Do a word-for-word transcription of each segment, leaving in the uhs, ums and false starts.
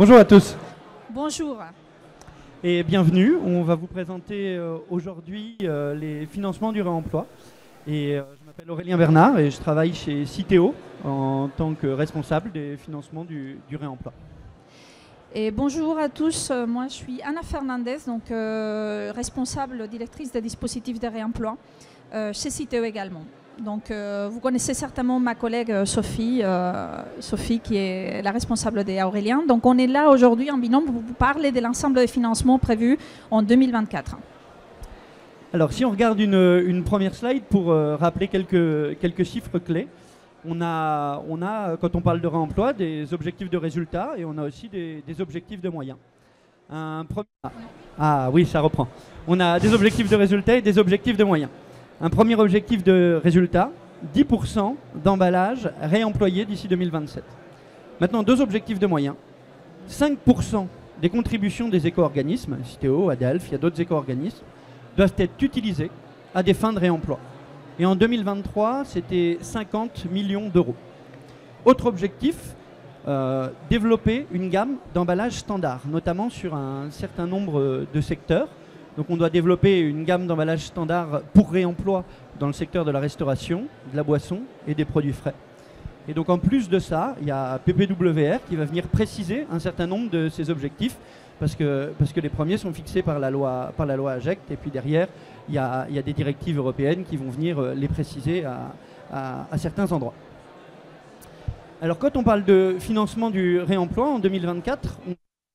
Bonjour à tous Bonjour. et bienvenue. On va vous présenter euh, aujourd'hui euh, les financements du réemploi. Et euh, je m'appelle Aurélien Bernard et je travaille chez Citeo en tant que responsable des financements du, du réemploi. Et bonjour à tous, Euh, moi je suis Anna Fernandez, donc euh, responsable directrice des dispositifs de réemploi euh, chez Citeo également. Donc euh, vous connaissez certainement ma collègue euh, Sophie, euh, Sophie qui est la responsable des Aurélien. Donc on est là aujourd'hui en binôme pour vous parler de l'ensemble des financements prévus en deux mille vingt-quatre. Alors si on regarde une, une première slide pour euh, rappeler quelques, quelques chiffres clés, on a, on a, quand on parle de réemploi, des objectifs de résultats et on a aussi des, des objectifs de moyens. Un premier... Ah oui, ça reprend. On a des objectifs de résultats et des objectifs de moyens. Un premier objectif de résultat, dix pour cent d'emballage réemployé d'ici deux mille vingt-sept. Maintenant, deux objectifs de moyens. cinq pour cent des contributions des éco-organismes, Citeo, Adelph, il y a d'autres éco-organismes, doivent être utilisés à des fins de réemploi. Et en deux mille vingt-trois, c'était cinquante millions d'euros. Autre objectif, euh, développer une gamme d'emballages standards, notamment sur un certain nombre de secteurs. Donc on doit développer une gamme d'emballages standards pour réemploi dans le secteur de la restauration, de la boisson et des produits frais. Et donc en plus de ça, il y a P P W R qui va venir préciser un certain nombre de ces objectifs parce que, parce que les premiers sont fixés par la loi, par la loi AGECT et puis derrière, il y a, il y a des directives européennes qui vont venir les préciser à, à, à certains endroits. Alors quand on parle de financement du réemploi en deux mille vingt-quatre, on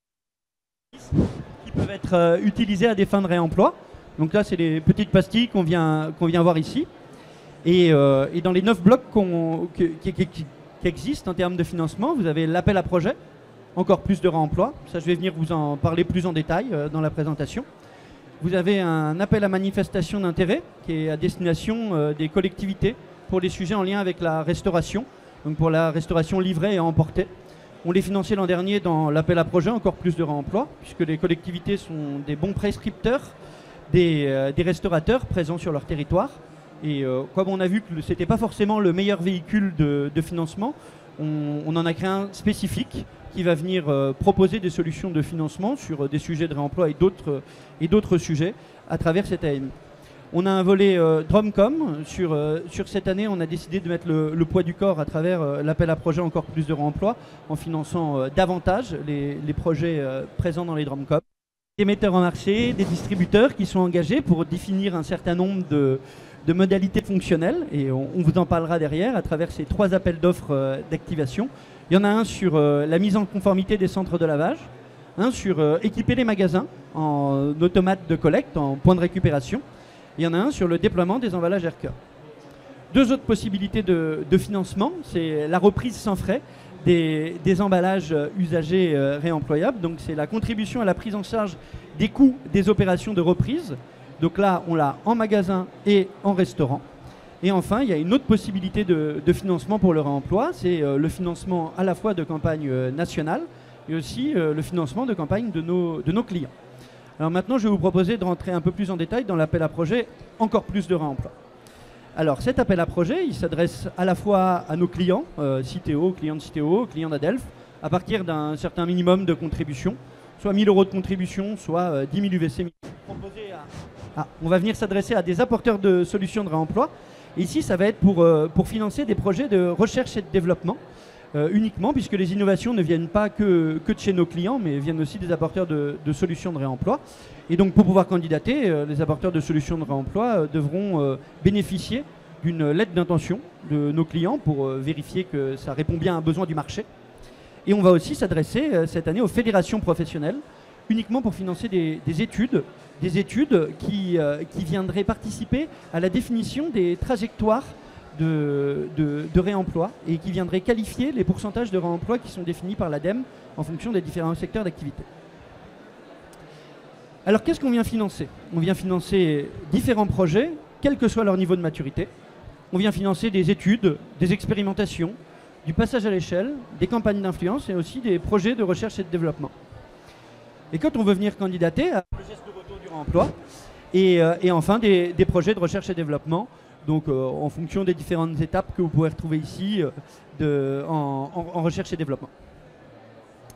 qui peuvent être euh, utilisés à des fins de réemploi. Donc là, c'est les petites pastilles qu'on vient, qu'on vient voir ici. Et, euh, et dans les neuf blocs qu'on, qui, qui, qui, qui existent en termes de financement, vous avez l'appel à projet, encore plus de réemploi. Ça, je vais venir vous en parler plus en détail euh, dans la présentation. Vous avez un appel à manifestation d'intérêt qui est à destination euh, des collectivités pour les sujets en lien avec la restauration, donc pour la restauration livrée et emportée. On les finançait l'an dernier dans l'appel à projet, encore plus de réemploi, puisque les collectivités sont des bons prescripteurs des, euh, des restaurateurs présents sur leur territoire. Et euh, comme on a vu que ce n'était pas forcément le meilleur véhicule de, de financement, on, on en a créé un spécifique qui va venir euh, proposer des solutions de financement sur euh, des sujets de réemploi et d'autres et d'autres sujets à travers cette A M I. On a un volet euh, Drumcom. Sur, euh, sur cette année, on a décidé de mettre le, le poids du corps à travers euh, l'appel à projet encore plus de réemploi en finançant euh, davantage les, les projets euh, présents dans les Drumcom. Des metteurs en marché, des distributeurs qui sont engagés pour définir un certain nombre de, de modalités fonctionnelles et on, on vous en parlera derrière à travers ces trois appels d'offres euh, d'activation. Il y en a un sur euh, la mise en conformité des centres de lavage, un sur euh, équiper les magasins en automates de collecte, en point de récupération. Il y en a un sur le déploiement des emballages Aircure. Deux autres possibilités de, de financement, c'est la reprise sans frais des, des emballages usagés euh, réemployables. Donc c'est la contribution à la prise en charge des coûts des opérations de reprise. Donc là, on l'a en magasin et en restaurant. Et enfin, il y a une autre possibilité de, de financement pour le réemploi, c'est euh, le financement à la fois de campagnes euh, nationales et aussi euh, le financement de campagnes de nos, de nos clients. Alors maintenant, je vais vous proposer de rentrer un peu plus en détail dans l'appel à projet, encore plus de réemploi. Alors cet appel à projet, il s'adresse à la fois à nos clients, euh, Citeo, clients de Citeo, clients d'Adelph, à partir d'un certain minimum de contribution, soit mille euros de contribution, soit euh, dix mille U V C. Proposé à... ah, on va venir s'adresser à des apporteurs de solutions de réemploi. Et ici, ça va être pour, euh, pour financer des projets de recherche et de développement. Euh, uniquement, puisque les innovations ne viennent pas que, que de chez nos clients, mais viennent aussi des apporteurs de, de solutions de réemploi. Et donc, pour pouvoir candidater, euh, les apporteurs de solutions de réemploi euh, devront euh, bénéficier d'une lettre d'intention de nos clients pour euh, vérifier que ça répond bien à un besoin du marché. Et on va aussi s'adresser euh, cette année aux fédérations professionnelles, uniquement pour financer des, des études, des études qui, euh, qui viendraient participer à la définition des trajectoires De, de, de réemploi et qui viendrait qualifier les pourcentages de réemploi qui sont définis par l'ADEME en fonction des différents secteurs d'activité. Alors qu'est-ce qu'on vient financer? On vient financer différents projets, quel que soit leur niveau de maturité. On vient financer des études, des expérimentations, du passage à l'échelle, des campagnes d'influence et aussi des projets de recherche et de développement. Et quand on veut venir candidater à le geste de retour du réemploi et, euh, et enfin des, des projets de recherche et développement. Donc euh, en fonction des différentes étapes que vous pouvez retrouver ici euh, de, en, en, en recherche et développement.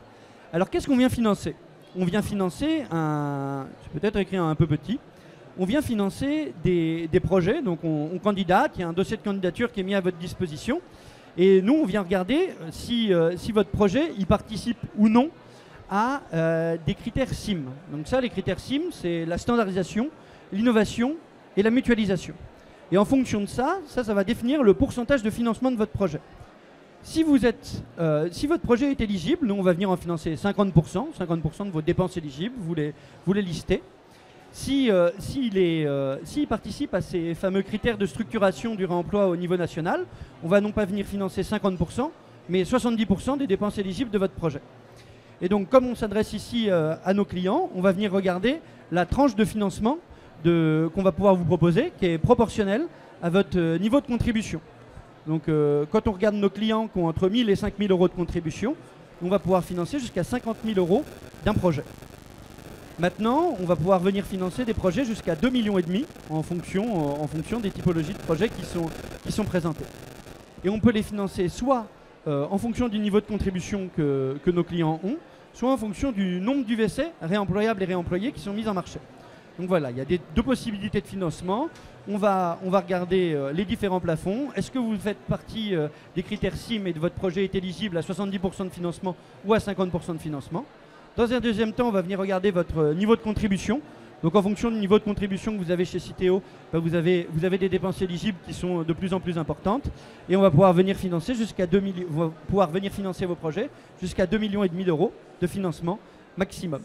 Alors qu'est-ce qu'on vient financer? On vient financer un, je vais peut-être écrire un peu petit, on vient financer des, des projets, donc on, on candidate, il y a un dossier de candidature qui est mis à votre disposition, et nous on vient regarder si, euh, si votre projet il participe ou non à euh, des critères S I M. Donc ça, les critères S I M, c'est la standardisation, l'innovation et la mutualisation. Et en fonction de ça, ça, ça va définir le pourcentage de financement de votre projet. Si, vous êtes, euh, si votre projet est éligible, nous on va venir en financer cinquante pour cent, cinquante pour cent de vos dépenses éligibles, vous les, vous les listez. Si, euh, s'il est, euh, s'il participe à ces fameux critères de structuration du réemploi au niveau national, on va non pas venir financer cinquante pour cent, mais soixante-dix pour cent des dépenses éligibles de votre projet. Et donc, comme on s'adresse ici euh, à nos clients, on va venir regarder la tranche de financement de, qu'on va pouvoir vous proposer, qui est proportionnelle à votre euh, niveau de contribution. Donc, euh, quand on regarde nos clients qui ont entre mille et cinq mille euros de contribution, on va pouvoir financer jusqu'à cinquante mille euros d'un projet. Maintenant, on va pouvoir venir financer des projets jusqu'à deux virgule cinq millions en fonction, en fonction des typologies de projets qui sont, qui sont présentés. Et on peut les financer soit euh, en fonction du niveau de contribution que, que nos clients ont, soit en fonction du nombre d'U V C réemployables et réemployés qui sont mis en marché. Donc voilà, il y a des, deux possibilités de financement. On va, on va regarder euh, les différents plafonds. Est-ce que vous faites partie euh, des critères S I M et de votre projet est éligible à soixante-dix pour cent de financement ou à cinquante pour cent de financement? Dans un deuxième temps, on va venir regarder votre euh, niveau de contribution. Donc en fonction du niveau de contribution que vous avez chez Citeo, bah, vous, avez, vous avez des dépenses éligibles qui sont de plus en plus importantes. Et on va pouvoir venir financer jusqu'à deux millions, on va pouvoir venir financer vos projets jusqu'à deux virgule cinq millions d'euros de financement maximum.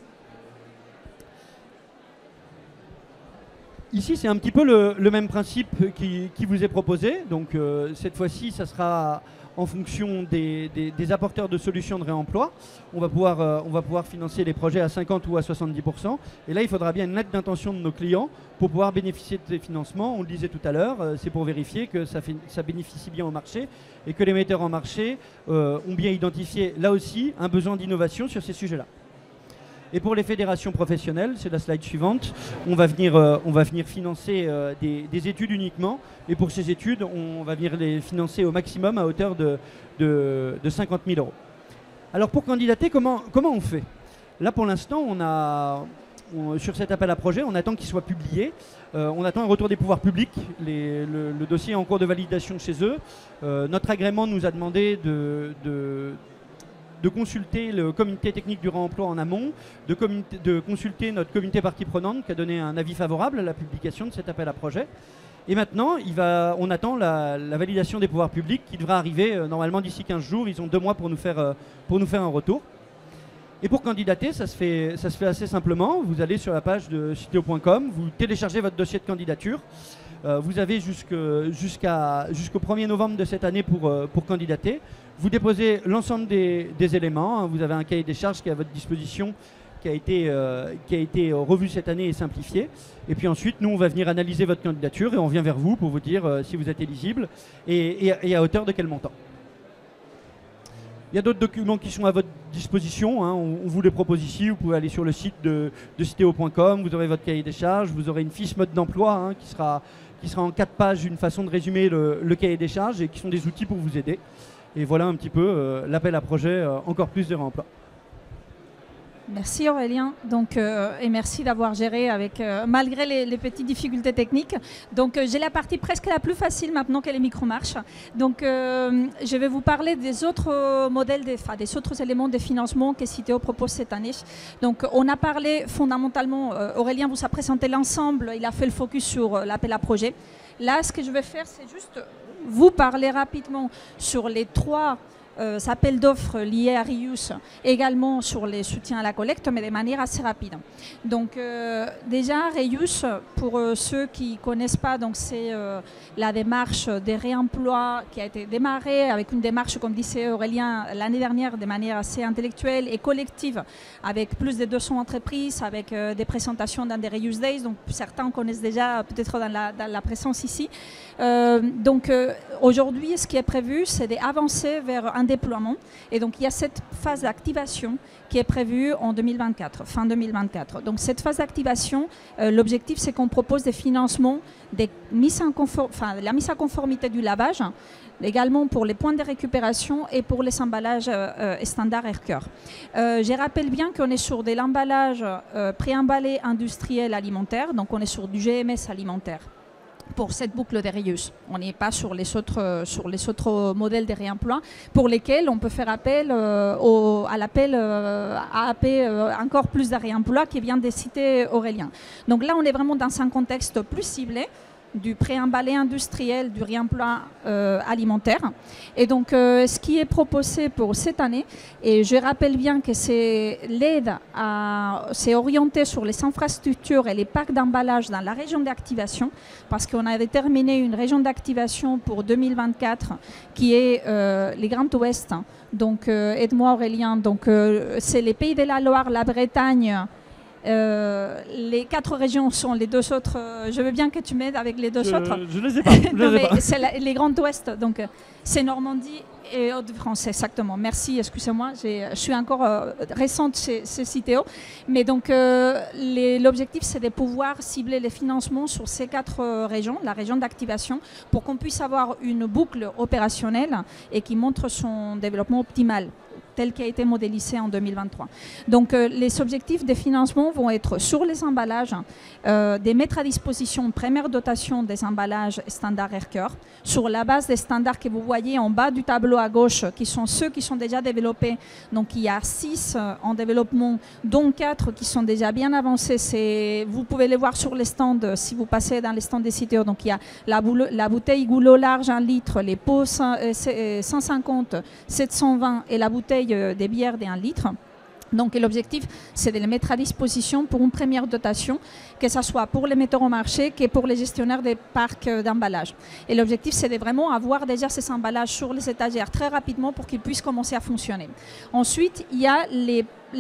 Ici, c'est un petit peu le, le même principe qui, qui vous est proposé. Donc euh, cette fois-ci, ça sera en fonction des, des, des apporteurs de solutions de réemploi. On va, pouvoir, euh, on va pouvoir financer les projets à cinquante ou à soixante-dix pour cent. Et là, il faudra bien une lettre d'intention de nos clients pour pouvoir bénéficier de ces financements. On le disait tout à l'heure, euh, c'est pour vérifier que ça, fait, ça bénéficie bien au marché et que les metteurs en marché euh, ont bien identifié, là aussi, un besoin d'innovation sur ces sujets-là. Et pour les fédérations professionnelles, c'est la slide suivante, on va venir, euh, on va venir financer euh, des, des études uniquement. Et pour ces études, on va venir les financer au maximum à hauteur de, de, de cinquante mille euros. Alors pour candidater, comment, comment on fait? Là pour l'instant, on a, on, sur cet appel à projet, on attend qu'il soit publié. Euh, on attend un retour des pouvoirs publics. Les, le, le dossier est en cours de validation chez eux. Euh, notre agrément nous a demandé de... de de consulter le comité technique du réemploi en amont, de, de consulter notre comité partie prenante qui a donné un avis favorable à la publication de cet appel à projet. Et maintenant, il va, on attend la, la validation des pouvoirs publics qui devra arriver euh, normalement d'ici quinze jours. Ils ont deux mois pour nous faire, euh, pour nous faire un retour. Et pour candidater, ça se fait, ça se fait assez simplement. Vous allez sur la page de citeo point com, vous téléchargez votre dossier de candidature. Euh, vous avez jusqu'à, jusqu'au premier novembre de cette année pour, euh, pour candidater. Vous déposez l'ensemble des, des éléments. Hein. Vous avez un cahier des charges qui est à votre disposition, qui a été, euh, qui a été revu cette année et simplifié. Et puis ensuite, nous, on va venir analyser votre candidature et on vient vers vous pour vous dire euh, si vous êtes éligible et, et, et à hauteur de quel montant. Il y a d'autres documents qui sont à votre disposition, hein. on, on vous les propose ici, vous pouvez aller sur le site de, de citeo point com, vous aurez votre cahier des charges, vous aurez une fiche mode d'emploi hein, qui, sera, qui sera en quatre pages, une façon de résumer le, le cahier des charges et qui sont des outils pour vous aider. Et voilà un petit peu euh, l'appel à projet euh, encore plus de réemploi. Merci Aurélien, donc, euh, et merci d'avoir géré avec, euh, malgré les, les petites difficultés techniques. Donc euh, j'ai la partie presque la plus facile maintenant que les micros marchent. Donc euh, je vais vous parler des autres euh, modèles, des, enfin, des autres éléments de financement que Citeo propose cette année. Donc on a parlé fondamentalement, euh, Aurélien vous a présenté l'ensemble, il a fait le focus sur euh, l'appel à projet. Là ce que je vais faire c'est juste vous parler rapidement sur les trois Euh, appels d'offres liés à Reuse, également sur les soutiens à la collecte, mais de manière assez rapide. Donc euh, déjà, Reuse, pour euh, ceux qui ne connaissent pas, c'est euh, la démarche des réemplois qui a été démarrée avec une démarche, comme disait Aurélien, l'année dernière de manière assez intellectuelle et collective, avec plus de deux cents entreprises, avec euh, des présentations dans des Reuse Days, donc certains connaissent déjà peut-être dans la, dans la présence ici. Euh, donc euh, aujourd'hui, ce qui est prévu, c'est d'avancer vers un déploiement. Et donc, il y a cette phase d'activation qui est prévue en deux mille vingt-quatre, fin deux mille vingt-quatre. Donc, cette phase d'activation, euh, l'objectif, c'est qu'on propose des financements, des mises en confort, enfin, la mise en conformité du lavage, également pour les points de récupération et pour les emballages euh, standards Aircure. Euh, je rappelle bien qu'on est sur de l'emballage euh, préemballé industriel alimentaire, donc on est sur du G M S alimentaire pour cette boucle de reuse. On n'est pas sur les autres, euh, sur les autres modèles de réemploi pour lesquels on peut faire appel euh, au, à l'appel euh, A A P euh, encore plus de réemploi qui vient de citer Aurélien. Donc là, on est vraiment dans un contexte plus ciblé du préemballé industriel, du réemploi euh, alimentaire. Et donc, euh, ce qui est proposé pour cette année, et je rappelle bien que c'est l'aide, c'est orienté sur les infrastructures et les parcs d'emballage dans la région d'activation, parce qu'on a déterminé une région d'activation pour deux mille vingt-quatre qui est euh, les Grands Ouest. Donc, euh, aide-moi Aurélien, donc euh, c'est les Pays de la Loire, la Bretagne. Euh, les quatre régions sont les deux autres. Euh, je veux bien que tu m'aides avec les deux je, autres. Je ne les ai pas. C'est les Grands Ouest, donc euh, c'est Normandie et Hauts-de-France, exactement. Merci, excusez-moi, je suis encore euh, récente chez, chez Citeo. Mais donc, euh, l'objectif, c'est de pouvoir cibler les financements sur ces quatre euh, régions, la région d'activation, pour qu'on puisse avoir une boucle opérationnelle et qui montre son développement optimal, tel qui a été modélisé en deux mille vingt-trois. Donc euh, les objectifs des financements vont être sur les emballages, euh, de mettre à disposition une première dotation des emballages standards Aircure, sur la base des standards que vous voyez en bas du tableau à gauche, qui sont ceux qui sont déjà développés. Donc il y a six euh, en développement, dont quatre qui sont déjà bien avancés. Vous pouvez les voir sur les stands euh, si vous passez dans les stands des Citeo. Donc il y a la, boule, la bouteille goulot large un litre, les pots cent cinquante, sept cent vingt et la bouteille des bières d'un litre. Donc l'objectif, c'est de les mettre à disposition pour une première dotation, que ce soit pour les metteurs au marché que pour les gestionnaires des parcs d'emballage. Et l'objectif, c'est de vraiment avoir déjà ces emballages sur les étagères très rapidement pour qu'ils puissent commencer à fonctionner. Ensuite, il y a les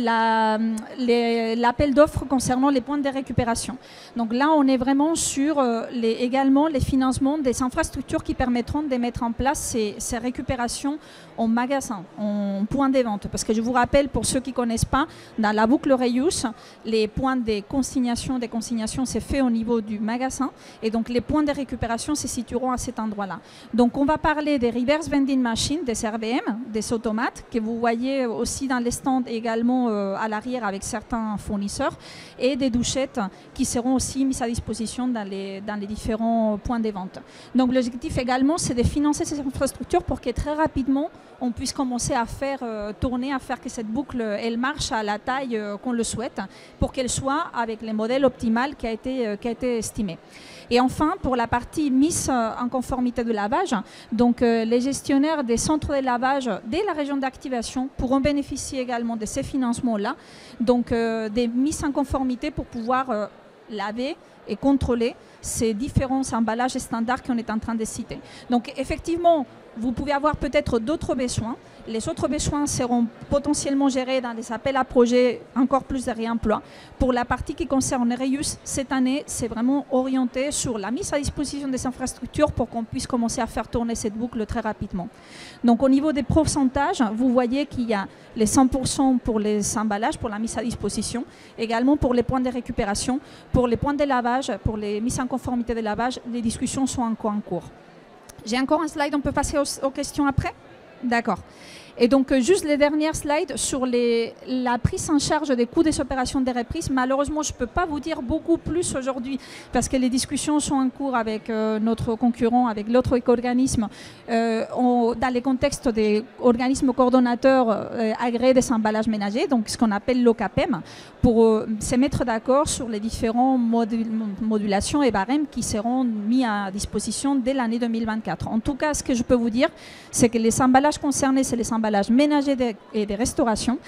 l'appel d'offres concernant les points de récupération. Donc là, on est vraiment sur euh, les, également les financements des infrastructures qui permettront de mettre en place ces, ces récupérations en magasin, en point de vente. Parce que je vous rappelle, pour ceux qui ne connaissent pas, dans la boucle Reuse, les points de consignation, des consignations, c'est fait au niveau du magasin. Et donc, les points de récupération se situeront à cet endroit-là. Donc, on va parler des reverse vending machines, des R V M, des automates, que vous voyez aussi dans les stands également à l'arrière avec certains fournisseurs, et des douchettes qui seront aussi mises à disposition dans les, dans les différents points de vente. Donc l'objectif également, c'est de financer ces infrastructures pour que très rapidement on puisse commencer à faire euh, tourner, à faire que cette boucle elle marche à la taille euh, qu'on le souhaite, pour qu'elle soit avec les modèles optimaux qui a été, euh, qui a été estimé. Et enfin, pour la partie mise en conformité de lavage, donc euh, les gestionnaires des centres de lavage dès la région d'activation pourront bénéficier également de ces financements-là, donc euh, des mises en conformité pour pouvoir euh, laver et contrôler ces différents emballages standards qu'on est en train de citer. Donc effectivement, vous pouvez avoir peut-être d'autres besoins. Les autres besoins seront potentiellement gérés dans les appels à projets, encore plus de réemploi. Pour la partie qui concerne Reuse, cette année, c'est vraiment orienté sur la mise à disposition des infrastructures pour qu'on puisse commencer à faire tourner cette boucle très rapidement. Donc au niveau des pourcentages, vous voyez qu'il y a les cent pour cent pour les emballages, pour la mise à disposition, également pour les points de récupération, pour les points de lavage, pour les mises en conformité de lavage, les discussions sont encore en cours. J'ai encore un slide, on peut passer aux, aux questions après? D'accord. Et donc, euh, juste les dernières slides sur les, la prise en charge des coûts des opérations de reprise. Malheureusement, je ne peux pas vous dire beaucoup plus aujourd'hui parce que les discussions sont en cours avec euh, notre concurrent, avec l'autre éco-organisme, euh, dans les contextes des organismes coordonnateurs euh, agréés des emballages ménagers, donc ce qu'on appelle l'O C A P E M, pour euh, se mettre d'accord sur les différentes modul modulations et barèmes qui seront mis à disposition dès l'année deux mille vingt-quatre. En tout cas, ce que je peux vous dire, c'est que les emballages concernés, c'est les emballages ménagers et des restaurations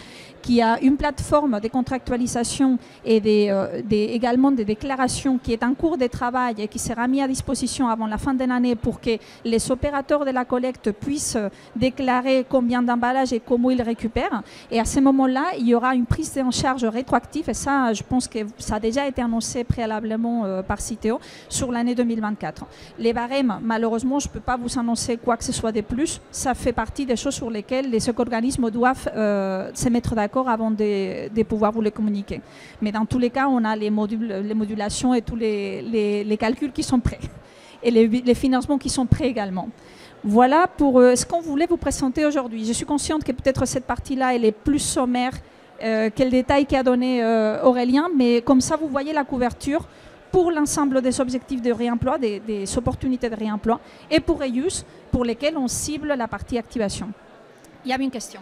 qui a une plateforme de contractualisation et des, euh, des, également des déclarations qui est en cours de travail et qui sera mise à disposition avant la fin de l'année pour que les opérateurs de la collecte puissent déclarer combien d'emballages et comment ils récupèrent. Et à ce moment-là, il y aura une prise en charge rétroactive, et ça, je pense que ça a déjà été annoncé préalablement euh, par Citeo, sur l'année deux mille vingt-quatre. Les barèmes, malheureusement, je ne peux pas vous annoncer quoi que ce soit de plus. Ça fait partie des choses sur lesquelles les organismes doivent euh, se mettre d'accord avant de, de pouvoir vous les communiquer. Mais dans tous les cas, on a les, modules, les modulations et tous les, les, les calculs qui sont prêts. Et les, les financements qui sont prêts également. Voilà pour euh, ce qu'on voulait vous présenter aujourd'hui. Je suis consciente que peut-être cette partie-là, elle est plus sommaire euh, que le détail qu'a donné euh, Aurélien, mais comme ça, vous voyez la couverture pour l'ensemble des objectifs de réemploi, des, des opportunités de réemploi, et pour Reuse, pour lesquels on cible la partie activation. Il y avait une question.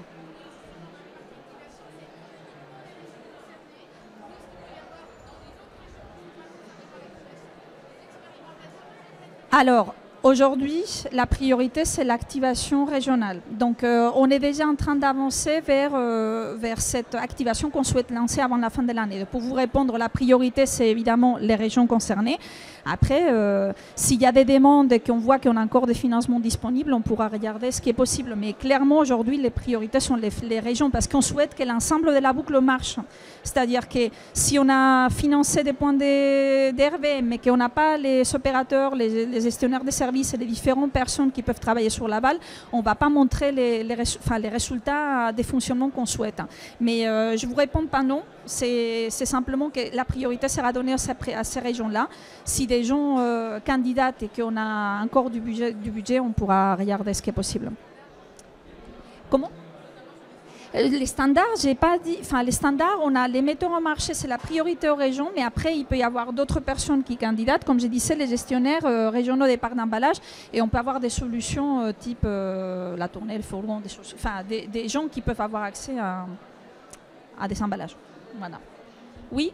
Alors, aujourd'hui, la priorité, c'est l'activation régionale. Donc, euh, on est déjà en train d'avancer vers, euh, vers cette activation qu'on souhaite lancer avant la fin de l'année. Pour vous répondre, la priorité, c'est évidemment les régions concernées. Après, euh, s'il y a des demandes et qu'on voit qu'on a encore des financements disponibles, on pourra regarder ce qui est possible. Mais clairement, aujourd'hui, les priorités sont les, les régions parce qu'on souhaite que l'ensemble de la boucle marche. C'est-à-dire que si on a financé des points d'R V, mais qu'on n'a pas les opérateurs, les, les gestionnaires de services et les différentes personnes qui peuvent travailler sur l'aval, on ne va pas montrer les, les, enfin, les résultats des fonctionnements qu'on souhaite. Mais euh, je ne vous réponds pas non. C'est simplement que la priorité sera donnée à ces, à ces régions-là. Si des gens euh, candidatent et qu'on a encore du budget, du budget, on pourra regarder ce qui est possible. Comment ? Les standards, j'ai pas dit. Enfin, les standards, on a les metteurs en marché, c'est la priorité aux régions, mais après, il peut y avoir d'autres personnes qui candidatent, comme je disais, les gestionnaires euh, régionaux des parcs d'emballage, et on peut avoir des solutions euh, type euh, la tournée, le fourgon, des choses, enfin, des, des gens qui peuvent avoir accès à, à des emballages. Voilà. Oui.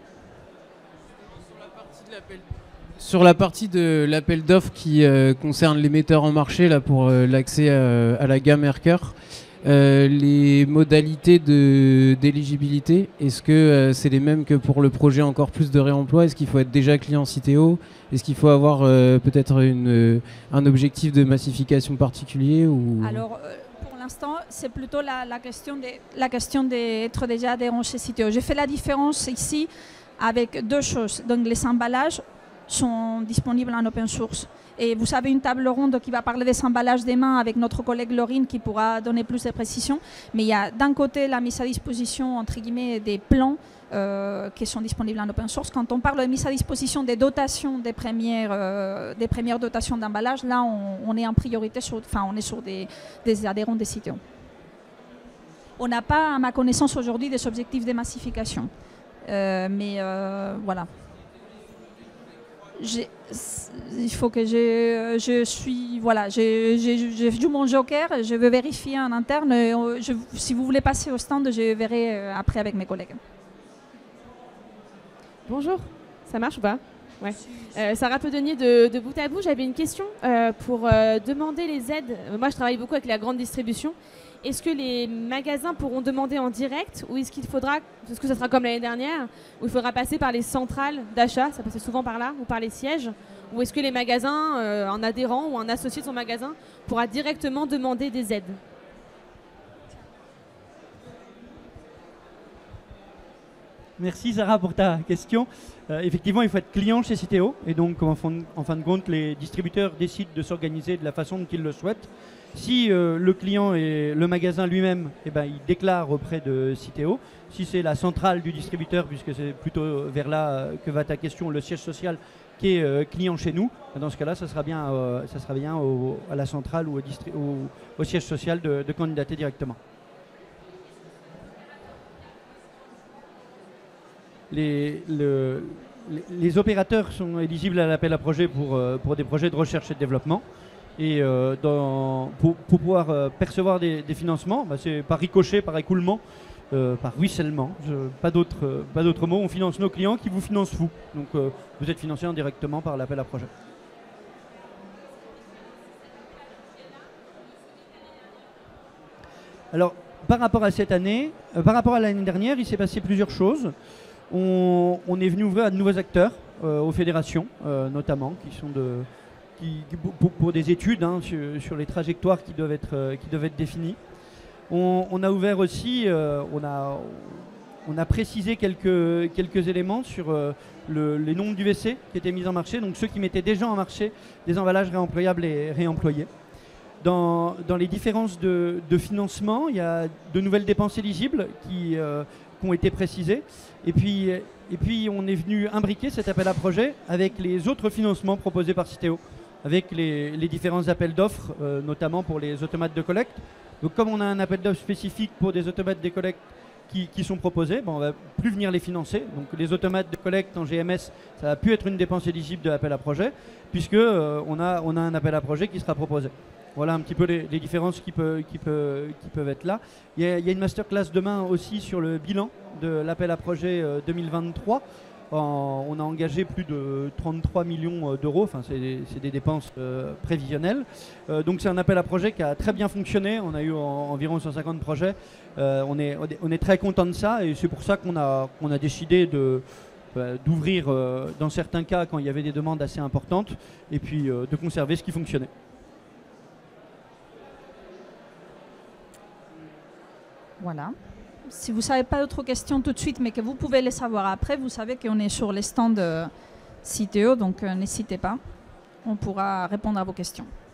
Sur la partie de l'appel d'offres qui euh, concerne les metteurs en marché là, pour euh, l'accès à, à la gamme Aircare, euh, les modalités d'éligibilité, est-ce que euh, c'est les mêmes que pour le projet encore plus de réemploi? Est-ce qu'il faut être déjà client Citeo? Est-ce qu'il faut avoir euh, peut-être euh, un objectif de massification particulier ou... Alors, euh, pour l'instant, c'est plutôt la, la question de, la question d'être déjà adhérent chez Citeo. J'ai fait la différence ici avec deux choses. Donc, les emballages sont disponibles en open source. Et vous avez une table ronde qui va parler des emballages demain avec notre collègue Laurine qui pourra donner plus de précisions. Mais il y a d'un côté la mise à disposition, entre guillemets, des plans euh, qui sont disponibles en open source. Quand on parle de mise à disposition des dotations, des premières, euh, des premières dotations d'emballage, là, on, on est en priorité sur, enfin, on est sur des, des adhérents des Citeo. On n'a pas, à ma connaissance aujourd'hui, des objectifs de massification. Euh, mais euh, voilà. Il faut que je, je suis, voilà, je joue mon joker, je veux vérifier en interne. Je, si vous voulez passer au stand, je verrai après avec mes collègues. Bonjour, ça marche ou pas? Ouais. Euh, Sarah Pedonnier de, de Bout à Bout, j'avais une question euh, pour euh, demander les aides. Moi, je travaille beaucoup avec la grande distribution. Est-ce que les magasins pourront demander en direct ou est-ce qu'il faudra, est-ce que ça sera comme l'année dernière, où il faudra passer par les centrales d'achat, ça passait souvent par là, ou par les sièges, ou est-ce que les magasins, euh, un adhérent ou un associé de son magasin pourra directement demander des aides? Merci Sarah pour ta question. Euh, effectivement, il faut être client chez Citeo et donc en fin, de, en fin de compte, les distributeurs décident de s'organiser de la façon dont ils le souhaitent. Si euh, le client et le magasin lui-même, eh ben, il déclare auprès de Citeo. Si c'est la centrale du distributeur, puisque c'est plutôt vers là que va ta question, le siège social qui est euh, client chez nous, dans ce cas-là, ça sera bien, euh, ça sera bien au, à la centrale ou au, au, au siège social de, de candidater directement. Les, le, les, les opérateurs sont éligibles à l'appel à projet pour, euh, pour des projets de recherche et de développement. Et euh, dans, pour, pour pouvoir euh, percevoir des, des financements, bah c'est par ricochet, par écoulement, euh, par ruissellement, je, pas d'autres euh, pas d'autres mots. On finance nos clients qui vous financent vous. Donc euh, vous êtes financé indirectement par l'appel à projet. Alors par rapport à cette année, euh, par rapport à l'année dernière, il s'est passé plusieurs choses. On, on est venu ouvrir à de nouveaux acteurs, euh, aux fédérations euh, notamment, qui sont de, qui, pour, pour des études hein, sur, sur les trajectoires qui doivent être, euh, qui doivent être définies. On, on a ouvert aussi, euh, on, a, on a précisé quelques, quelques éléments sur euh, le, les nombres d'U V C qui étaient mis en marché, donc ceux qui mettaient déjà en marché des emballages réemployables et réemployés. Dans, dans les différences de, de financement, il y a de nouvelles dépenses éligibles qui, euh, qui ont été précisées. Et puis, et puis, on est venu imbriquer cet appel à projet avec les autres financements proposés par Citeo, avec les, les différents appels d'offres, euh, notamment pour les automates de collecte. Donc, comme on a un appel d'offres spécifique pour des automates de collecte qui, qui sont proposés, ben, on ne va plus venir les financer. Donc, les automates de collecte en G M S, ça va plus être une dépense éligible de l'appel à projet, puisque euh, on a, on a un appel à projet qui sera proposé. Voilà un petit peu les, les différences qui, peut, qui, peut, qui peuvent être là. Il y, a, il y a une masterclass demain aussi sur le bilan de l'appel à projet euh, deux mille vingt-trois. En, on a engagé plus de trente-trois millions d'euros, enfin c'est des, des dépenses euh, prévisionnelles. Euh, donc c'est un appel à projet qui a très bien fonctionné. On a eu en, environ cent cinquante projets. Euh, on, est, on est très content de ça et c'est pour ça qu'on a, qu'on a décidé de d'ouvrir euh, dans certains cas quand il y avait des demandes assez importantes et puis euh, de conserver ce qui fonctionnait. Voilà. Si vous ne savez pas d'autres questions tout de suite, mais que vous pouvez les savoir après, vous savez qu'on est sur les stands de Citeo, donc euh, n'hésitez pas. On pourra répondre à vos questions.